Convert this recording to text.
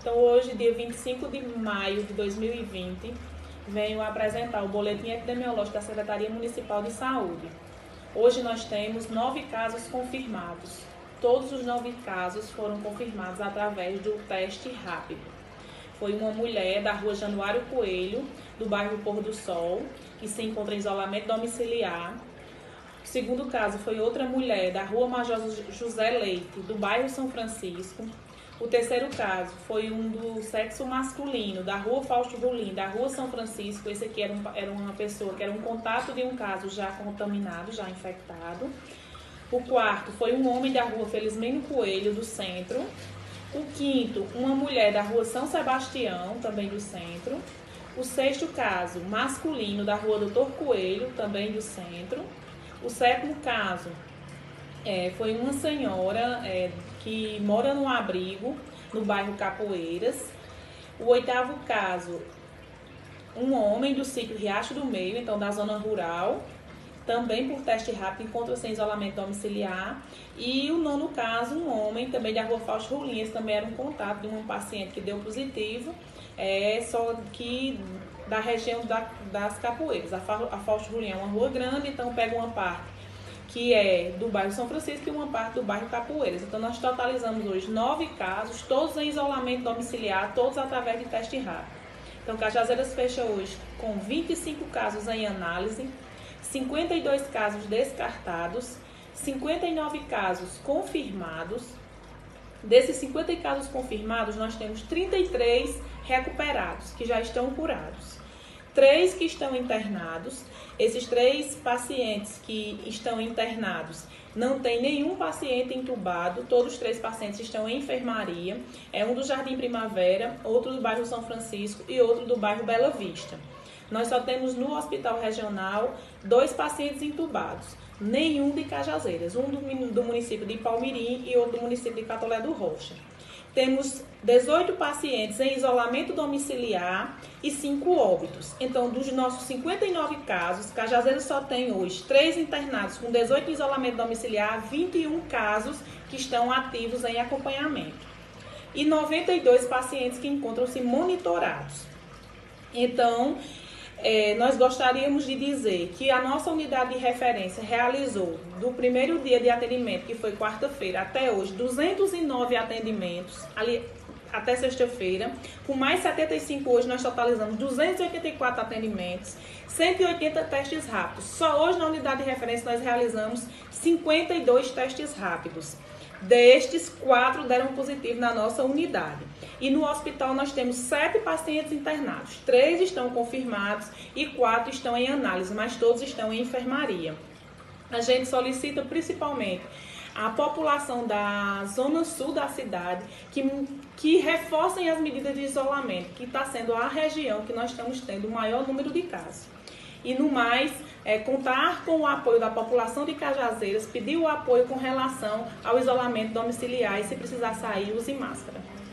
Então hoje, dia 25 de maio de 2020, venho apresentar o boletim epidemiológico da Secretaria Municipal de Saúde. Hoje nós temos 9 casos confirmados. Todos os 9 casos foram confirmados através do teste rápido. Foi uma mulher da rua Januário Coelho, do bairro Pôr do Sol, que se encontra em isolamento domiciliar. O segundo caso foi outra mulher da rua Major José Leite, do bairro São Francisco. O terceiro caso foi um do sexo masculino, da rua Fausto Rolim, da rua São Francisco. Esse aqui era uma pessoa que era um contato de um caso já contaminado, já infectado. O quarto foi um homem da rua Felizmino Coelho, do centro. O quinto, uma mulher da rua São Sebastião, também do centro. O sexto caso, masculino, da rua Doutor Coelho, também do centro. O sétimo caso foi uma senhora que mora no abrigo, no bairro Capoeiras. O oitavo caso, um homem do sítio Riacho do Meio, então da zona rural, também por teste rápido, encontra-se em isolamento domiciliar. E o nono caso, um homem também da rua Fausto Rolim, esse também era um contato de um paciente que deu positivo, só que da região das Capoeiras. A Fausto Rolim é uma rua grande, então pega uma parte que é do bairro São Francisco e uma parte do bairro Capoeiras. Então nós totalizamos hoje 9 casos, todos em isolamento domiciliar, todos através de teste rápido. Então Cajazeiras fecha hoje com 25 casos em análise, 52 casos descartados, 59 casos confirmados. Desses 50 casos confirmados, nós temos 33 recuperados, que já estão curados. 3 que estão internados. Esses 3 pacientes que estão internados, não tem nenhum paciente entubado, todos os 3 pacientes estão em enfermaria. Um do Jardim Primavera, outro do bairro São Francisco e outro do bairro Bela Vista. Nós só temos no hospital regional 2 pacientes entubados, nenhum de Cajazeiras, um do município de Palmirim e outro do município de Catolé do Rocha. Temos 18 pacientes em isolamento domiciliar e 5 óbitos. Então, dos nossos 59 casos, Cajazeiras só tem hoje 3 internados com 18 em isolamento domiciliar, 21 casos que estão ativos em acompanhamento e 92 pacientes que encontram-se monitorados. Então, nós gostaríamos de dizer que a nossa unidade de referência realizou, do primeiro dia de atendimento, que foi quarta-feira, até hoje, 209 atendimentos, ali até sexta-feira. Com mais 75 hoje, nós totalizamos 284 atendimentos, 180 testes rápidos. Só hoje, na unidade de referência, nós realizamos 52 testes rápidos. Destes, 4 deram positivo na nossa unidade. E no hospital nós temos 7 pacientes internados. 3 estão confirmados e 4 estão em análise, mas todos estão em enfermaria. A gente solicita principalmente a população da zona sul da cidade que reforcem as medidas de isolamento, que está sendo a região que nós estamos tendo o maior número de casos. E no mais, contar com o apoio da população de Cajazeiras, pedir o apoio com relação ao isolamento domiciliar e se precisar sair, use máscara.